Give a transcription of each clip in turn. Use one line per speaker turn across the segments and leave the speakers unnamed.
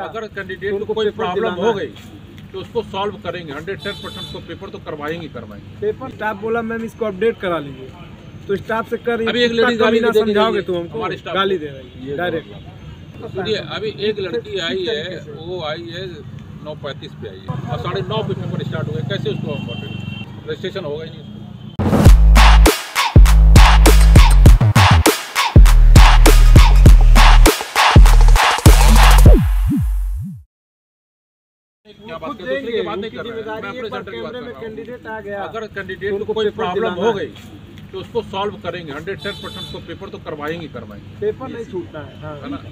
अगर कैंडिडेट को कोई प्रॉब्लम हो गई तो उसको सॉल्व करेंगे 110% को पेपर तो करवाएंगे
पेपर। स्टाफ बोला मैम इसको अपडेट करा लीजिए, तो स्टाफ से कर
अभी एक लड़की गाली
ना समझाओगे तो हमको गाली दे रही है
डायरेक्ट। सुनिए, अभी एक लड़की आई है, वो आई है 9:35 पे आई है और 9:30 पे पेपर स्टार्ट हो गया। कैसे उसको रजिस्ट्रेशन होगा ही नहीं उसको। क्या बात कर दूसरे की बात नहीं कर रहे हैं, मैं अपने सेंटर की बात कर रहा हूँ।
कैंडिडेट आ गया,
अगर कैंडिडेट को कोई प्रॉब्लम हो गई तो उसको सॉल्व करेंगे 110% को पेपर तो करवाएंगे
पेपर नहीं छूटना है ना।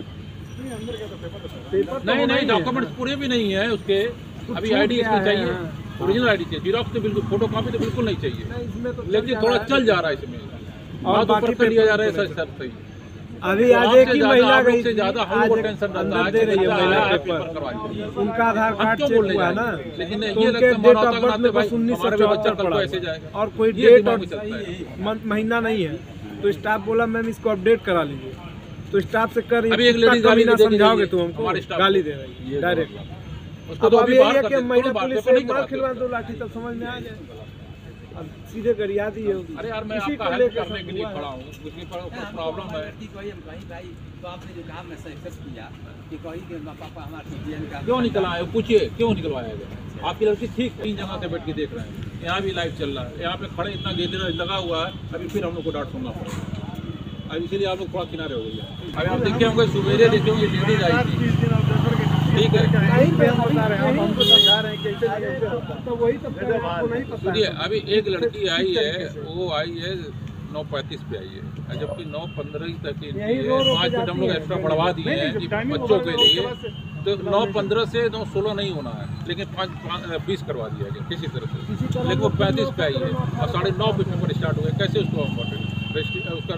नहीं डॉक्यूमेंट्स पूरे भी नहीं है उसके। अभी आईडी इसमें चाहिए, ओरिजिनल आईडी चाहिए, जीरोक्स तो बिल्कुल, फोटो कॉपी तो बिल्कुल नहीं चाहिए, लेकिन थोड़ा चल जा रहा है इसमें और बाकी पे लिया जा रहा है सर सही।
अभी आज एक ही महिला गई
से ज्यादा हमको टेंशन रहता है कि महिला पेपर करवाई,
उनका आधार कार्ड चेक हुआ ना,
लेकिन
तो
ये
उनके डेट ऑफ बर्थ में बस 1974 पड़ा
ऐसे जाएगा
और कोई डेट और महीना नहीं है। तो स्टाफ बोला मैम इसको अपडेट करा लीजिए, तो स्टाफ से कर
अभी एक लड़की गाली
ना समझाओगे तो हमको गाली दे रही है डायरेक्ट।
उसको तो अभी बाहर कर
महिला पुलिस से मार खिलवा दो लाठी तब समझ में आ जाए। अब सीधे गरिया दी होगी।
अरे यार मैं आपका हेल्प करने के लिए खड़ा हूँ, मुझे प्रॉब्लम है।
तो आपने जो कहा मैं सक्सेस किया कि कहीं के पापा हमारे
क्यों निकलवाया, पूछिए क्यों निकलवाया गया? आपकी लड़की ठीक 3 जगह से बैठ के देख रहे हैं, यहाँ भी लाइव चल रहा है, यहाँ पे खड़े इतना गेदरा लगा हुआ है, अभी फिर हम लोग को डांट सुनना पड़ेगा। अब इसीलिए आप लोग थोड़ा किनारे हो गए। अभी आप देखे होंगे सवेरे देखे होंगे लेडीज आई थी, ठीक है। सुनिए, अभी एक लड़की आई है, वो आई है 9:35 पे आई है, जबकि 9:15 तक 5 मिनट हम लोग एक्स्ट्रा बढ़वा दिए हैं कि बच्चों के लिए। तो 9:15 से 9:16 नहीं होना है, लेकिन 5:20 करवा दिया गया किसी तरह से, लेकिन वो 35 पे आई है और 9:30 पे पेपर स्टार्ट हो गया। कैसे उसको उसका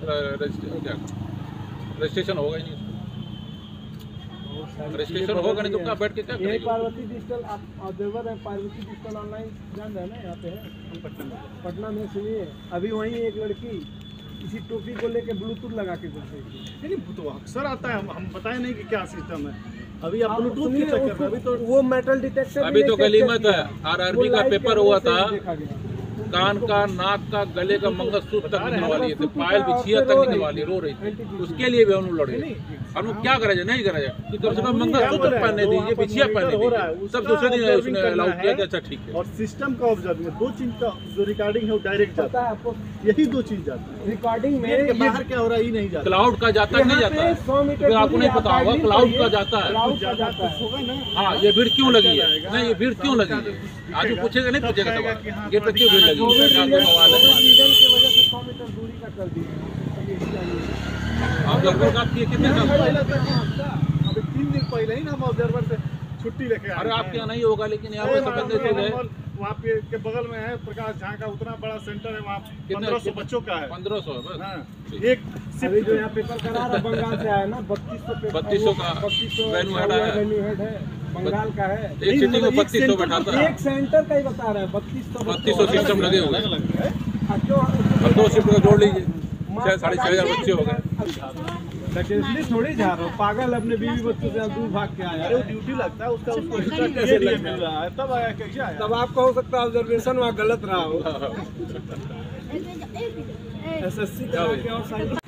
रजिस्ट्रेशन होगा ही नहीं, रजिस्ट्रेशन होगा नहीं तो क्या बैठ के क्या करेंगे?
पार्वती डिजिटल ऑब्जर्वर है, पार्वती डिजिटल ऑनलाइन जान रहे हैं ना, यहाँ पे है पटना में। सुनिए, अभी वहीं एक लड़की किसी टोपी को लेके ब्लूटूथ लगा के घूम रही थी।
तो अक्सर आता है, हम बताए नहीं कि क्या सिस्टम है। अभी आप ब्लूटूथ के चक्कर में, अभी तो
वो मेटल डिटेक्टर,
अभी तो गलीमत है। RRB का पेपर हुआ था, कान का, नाक का, गले का मंगलसूत्र तक निकलवा लिए थे, पायल बिछिया तक निकलवा ली, रो रही थी। उसके लिए भी हम लोग लड़े। हम लोग क्या करें, नहीं करें कि कम से कम मंगलसूत्र पहनने दीजिए, बिछिया पहनने दीजिए। सब दूसरे दिन उसने अलाउ किया कि अच्छा ठीक है।
और सिस्टम का ऑब्जर्व में 2 चीज का जो रिकॉर्डिंग है वो डायरेक्ट जाता है आपको, यही 2 चीज जाती है
रिकॉर्डिंग में।
बाहर क्या हो रहा है ये नहीं जाता।
क्लाउड का जाता है, नहीं जाता है,
100 मीटर
आपको नहीं पता होगा, क्लाउड का जाता है।
होगा ना।
हाँ, ये भीड़ क्यों लगी है? नहीं, ये भीड़ क्यों लगी है? आज पूछेगा नहीं पूछेगा सवाल, गेट पे क्यों भीड़ लगी है?
की वजह से 100 मीटर दूरी का कर दिया।
आप लगभग बात किए कितने साल?
अभी 3 दिन पहले ही ना हम ऑब्जर्वर से छुट्टी लेके आए।
अरे आपके यहाँ नहीं होगा, लेकिन यहाँ पे समझने से है।
वहाँ पे के बगल में है प्रकाश झा का उतना बड़ा सेंटर है, वहाँ 1500 बच्चों का है।
1500 बस।
हाँ, एक
अभी जो यहाँ पेपर करा रहा बंगाल से आया ना,
3200 का वेन्यू हेड है,
बंगाल का है।
एक सिटी में 3200 बैठाता है।
एक सेंटर का ही बता रहा है, 3200
सिस्टम लगे हुए हैं। अब 2 शिफ्ट का जोड़ लीजिए, 6,500 बच्चे हो गए।
इसलिए थोड़ी जा रहा हूँ, पागल अपने बीवी बच्चों से दूर भाग के आया।
अरे ड्यूटी लगता है उसका, उसको कैसे मिल रहा है, तब आया कैसे आया?
तब आपका हो सकता है ऑब्जर्वेशन वहाँ गलत रहा हो। SSC का